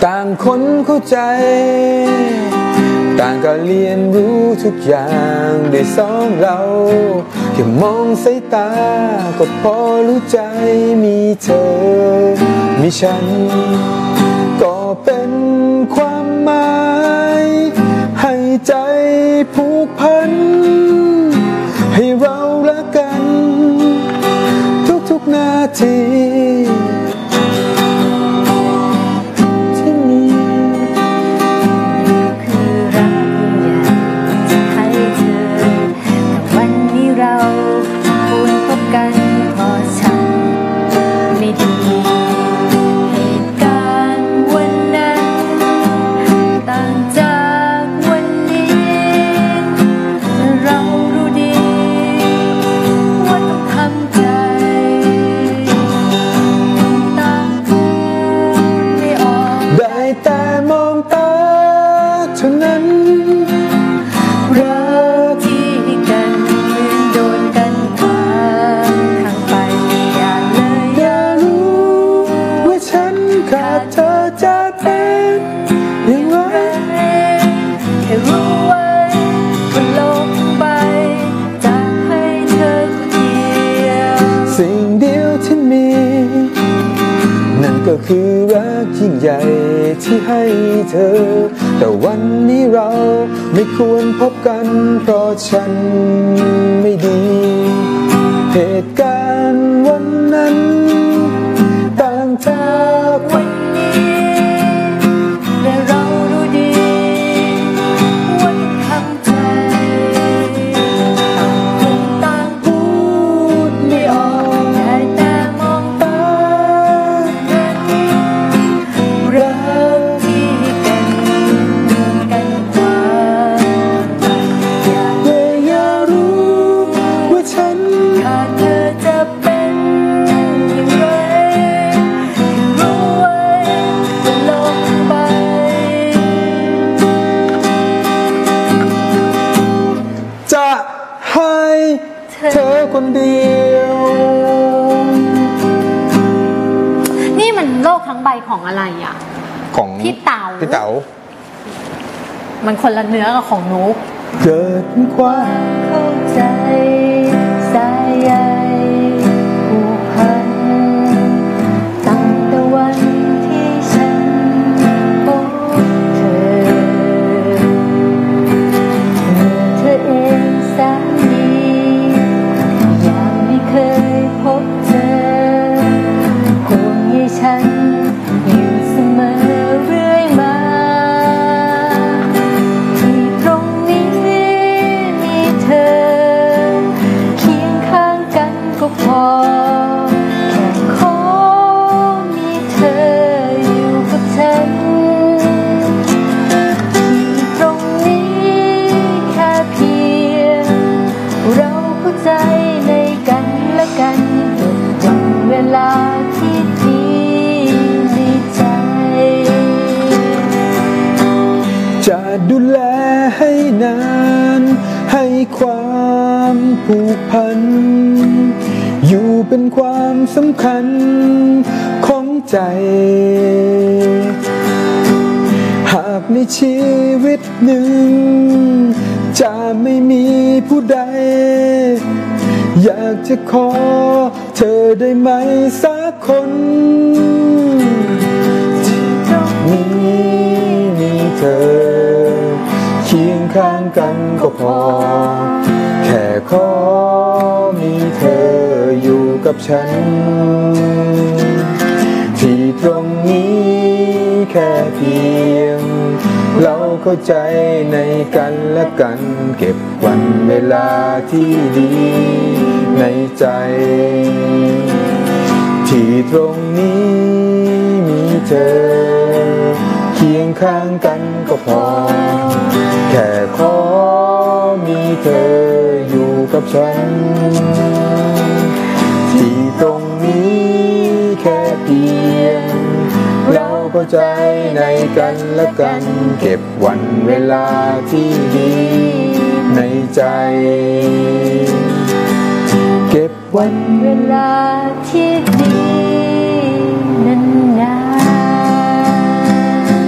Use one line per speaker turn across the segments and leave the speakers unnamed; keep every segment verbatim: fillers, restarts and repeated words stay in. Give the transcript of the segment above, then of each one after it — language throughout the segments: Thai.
ต่างคนเข้าใจต่างก็เรียนรู้ทุกอย่างด้วยสองเราแค่มองสายตาก็พอรู้ใจมีเธอมีฉันก็เป็นความหมายให้ใจผูกพันให้เรารักกันทุกๆนาทีก็คือรักยิ่งใหญ่ที่ให้เธอแต่วันนี้เราไม่ควรพบกันเพราะฉันไม่ดีเหตุการณ์วันนั้นต่างจากวันนี้และเรารู้ดีว่าทำใจต่างพูดไม่ออกได้แต่มองตาเธอคนเดียวนี่มันโลกทั้งใบของอะไรอ่ะของพี่เต๋าพี่เต๋ามันคนละเนื้อกับของนุ๊กเกิดความเข้าใจสายใยผูกพันตั้งแต่วันที่ฉันพบเธอเมื่อเธอเองสามีเคยพบเธอห่วงใยฉันอยู่เสมอเรื่อยมาที่ตรงนี้มีเธอเคียงข้างกันก็พอแค่ขอมีเธออยู่กับฉันที่ตรงนี้แค่เพียงเราเข้าใจในกันและกันเก็บวันเวลาที่ดีในใจจะดูแลให้นานให้ความผูกพันอยู่เป็นความสำคัญของใจหากในชีวิตหนึ่งจะไม่มีผู้ใดอยากจะขอเธอได้ไหมสักคนที่ตรงนี้มีเธอเคียงข้างกันก็พอแค่ขอมีเธออยู่กับฉันที่ตรงนี้แค่เพียงเราเข้าใจในกันและกันเก็บวันเวลาที่ดีในใจที่ตรงนี้มีเธอเคียงข้างกันก็พอแค่ขอมีเธออยู่กับฉันที่ตรงนี้แค่เพียงเราเข้าใจในกันและกันเก็บวันเวลาที่ดีในใจเก็บวันเวลาที่ดีนานๆ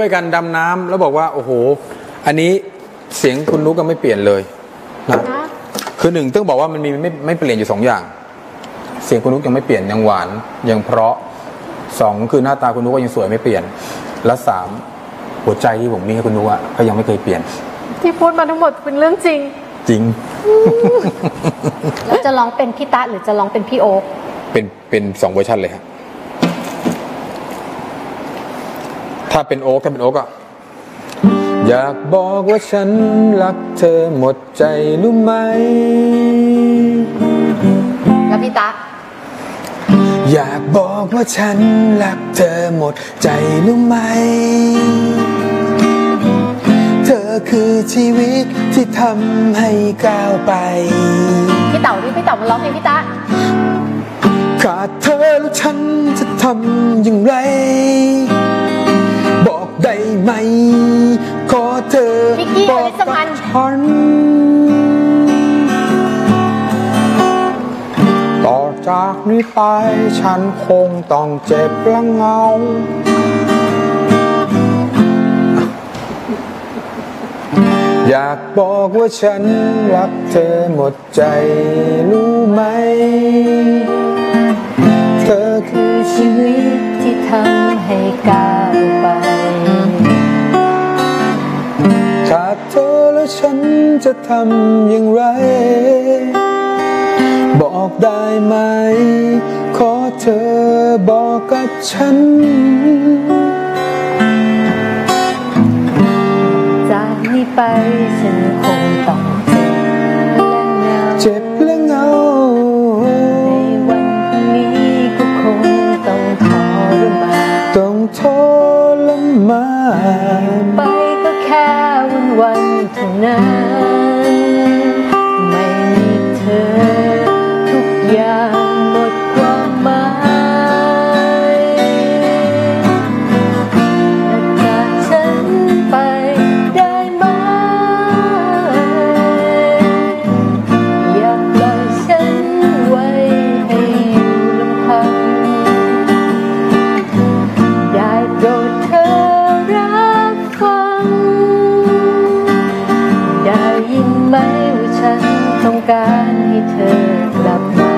วยกันดำน้ำแล้วบอกว่าโอ้โหอันนี้เสียงคุณนุ๊กก็ไม่เปลี่ยนเลยนะคือหนึ่งต้องบอกว่ามันมีไม่ไม่เปลี่ยนอยู่สองอย่างเสียงคุณนุ๊กยังไม่เปลี่ยนยังหวานยังเพราะสองคือหน้าตาคุณนุ๊กก็ยังสวยไม่เปลี่ยนและสามหัวใจที่ผมมีให้คุณนุ๊กอะก็ยังไม่เคยเปลี่ยน
ที่พูดมาทั้งหมดเป็นเรื่องจริง
จริง
แล้วจะร้องเป็นพี่ตะหรือจะร้องเป็นพี่โอ๊ค
เป็นเป็นสองเวอร์ชันเลยครับถ้าเป็นโอ๊คถ้าเป็นโอ๊คอะอยากบอกว่าฉันรักเธอหมดใจรู้ไหม
แล้วพี่ตะ
อยากบอกว่าฉันรักเธอหมดใจรู้ไหมเธอคือชีวิตที่ทำให้ก้าวไป
พี่เต๋าดิพี่เต๋ามาร้องเพลงพี่ตะ
ขาดเธอแล้วฉันจะทำอย่างไรบอกได้ไหมขอเธอบอกกับฉันต่อจากนี้ไปฉันคงต้องเจ็บและเหงาอยากบอกว่าฉันรักเธอหมดใจรู้ไหมเธอคือชีวิต
ที่ทำให้ก้าวไป
ขาดเธอแล้วฉันจะทำอย่างไรบอกได้ไหมขอเธอบอกกับฉัน
จากนี้ไปฉันคงต้อง
เจ็บและเหงา
ในวันพรุ่งนี้ก็คงต้องทรมาน
ต้องทรมาน
ไปก็แค่วันวันเท่านั้นไม่มีเธอทุกอย่างหมดความหมายแต่จากฉันไปได้ไหมอย่าปล่อยฉันไว้ให้อยู่ลำพังได้โปรดเธอรับฟังได้ยินไหมว่าฉันต้องการให้เธอกลับมา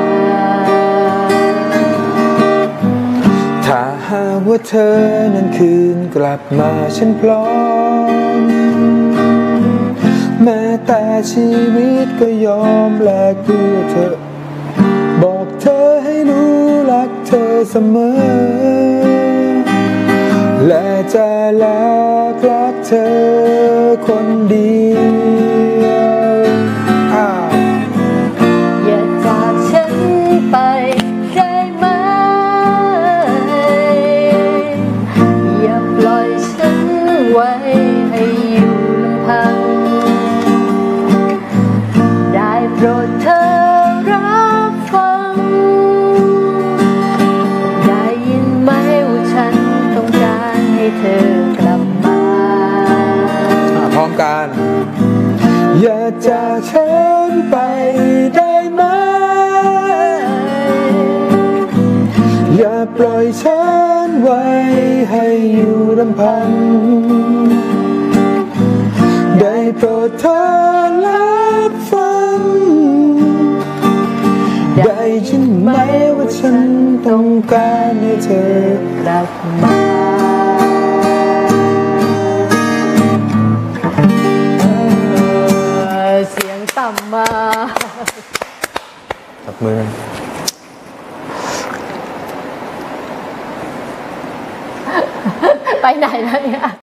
ถ้าหากว่าเธอนั้นคืนกลับมาฉันพร้อมแม้แต่ชีวิตก็ยอมแลกเพื่อเธอบอกเธอให้รู้รักเธอเสมอและจะรักรักเธอคนเดียว
อย่าจากฉันไปได้ไหมอย่าปล่อยฉันไว้ให้อยู่ลำพังได้โปรดเธอรับฟังได้ยินไหมว่าฉันต้องการให้เธอกลับมา
พร้อมกันอย่าจากฉันไปได้ไหมอย่าปล่อยฉันไว้ให้อยู่ลำพังได้โปรดเธอรับฟังได้ยินไหมว่าฉันต้องการให้เธอกลับมา
เสียงต่ำมา
จับมือ
ไปไหนแล้วเนี่ย